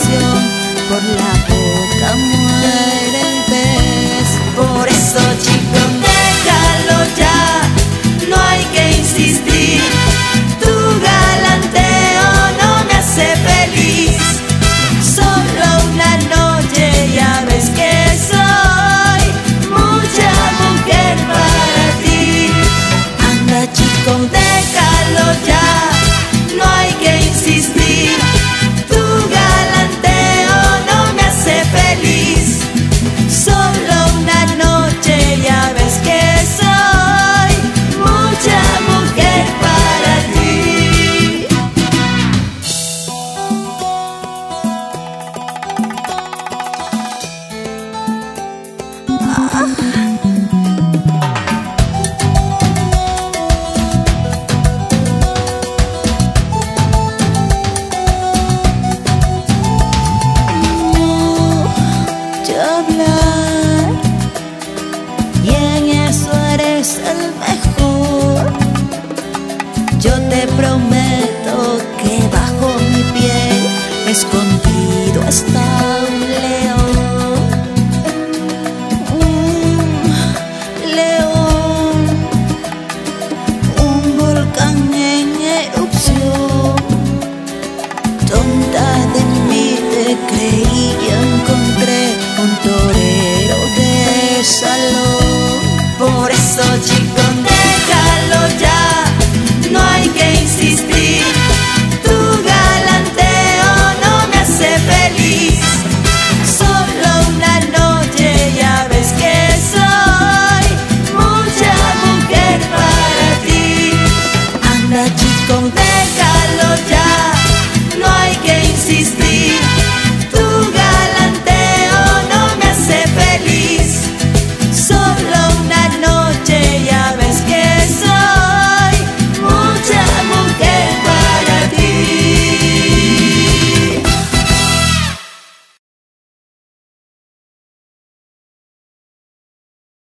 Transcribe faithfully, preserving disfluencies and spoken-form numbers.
pasión, por la boca muere el pez. Por eso, chico, déjalo ya, no hay que insistir. Tu galanteo no me hace feliz. Solo una noche ya ves que soy mucha mujer para ti. Anda, chico, déjalo ya, no hay que insistir. Tu galanteo no me hace feliz. Solo una noche ya ves que soy mucha mujer para ti. Ah. Hablar, y en eso eres el mejor. Yo te prometo que bajo mi piel escondido está un león, un león, un volcán en erupción. Tonta de mí te creí, encontré un torero de salón. Por eso, chico, déjalo ya, no hay que insistir. Tu galanteo no me hace feliz. Solo una noche ya ves que soy mucha mujer para ti. Anda, chico, déjalo